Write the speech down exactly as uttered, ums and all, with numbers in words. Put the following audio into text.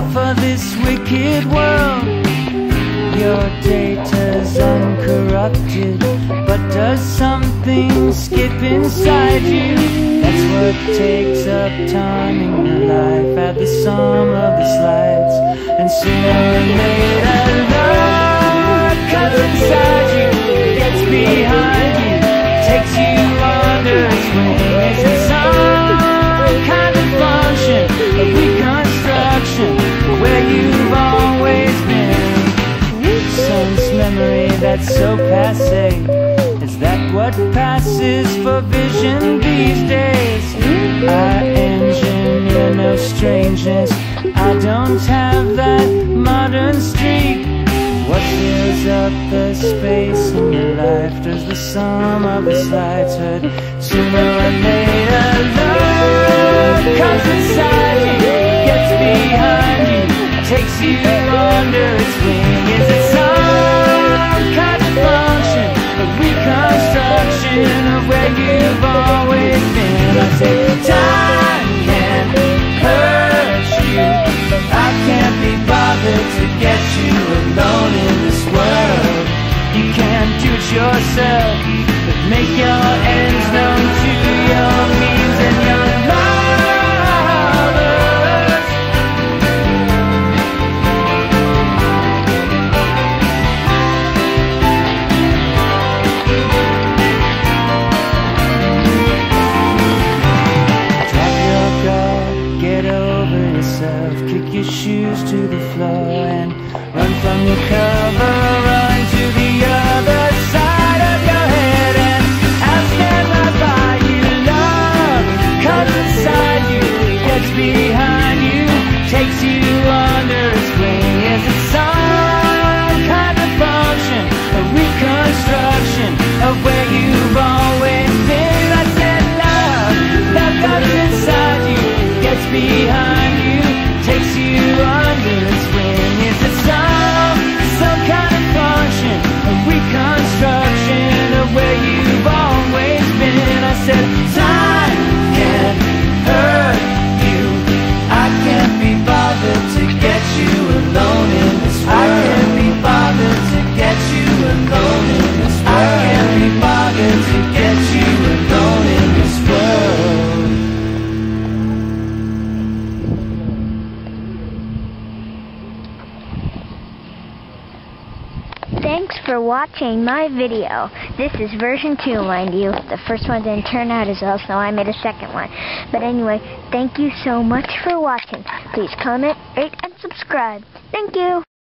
for this wicked world. Your data's uncorrupted, but does something skip inside you? That's what takes up time in your life. Add the sum of the slides, and sooner or later love comes inside you, gets behind you, takes you under its wing. Is it some kind of function of reconstruction where you've always been? Sense memory that's so passé, is that what passes for vision these days? I engineer no strangeness, I don't have that modern streak. What fills up the space in your life? Does the sum of the slides hurt? Sooner or later love comes inside you, gets behind you, takes you under its wing. Is it some kind of function of reconstruction of where you've always been? I say time can hurt you, I can't be bothered to get you alone in this world. You can't do it yourself, but make your ends known to your means and your lovers. Kick your shoes to the floor and run from your cover, run to the other side of your head, and I'll stand right by you. Love comes inside you, gets behind you, takes you under its wing. Is it some kind of function, a reconstruction of where you've always been? I said love, love comes inside you, gets behind you, takes you under its wing. Is it some, some kind of function, a reconstruction of where you've always been? I said time can hurt you, I can't be bothered to get you alone in this world. I can't be bothered to get you alone in this world. I can't be bothered to get you alone in this world. Thanks for watching my video. This is version two, mind you. The first one didn't turn out as well, so I made a second one. But anyway, thank you so much for watching. Please comment, rate, and subscribe. Thank you.